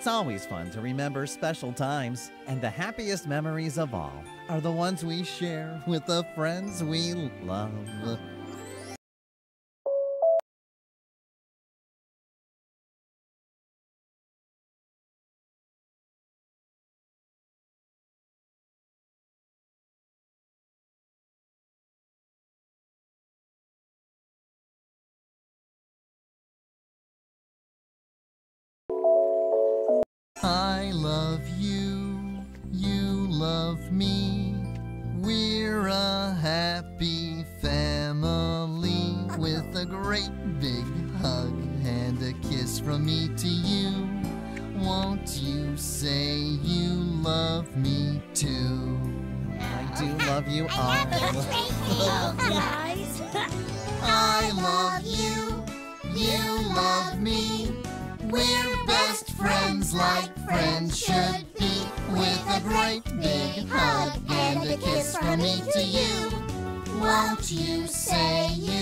It's always fun to remember special times, and the happiest memories of all are the ones we share with the friends we love. I love you, you love me. We're a happy family with a great big hug and a kiss from me to you. Won't you say you love me too? I do love you all. Guys. I love you, you love me. We're best friends like friends should be, with a great big hug and a kiss from me to you. Won't you say you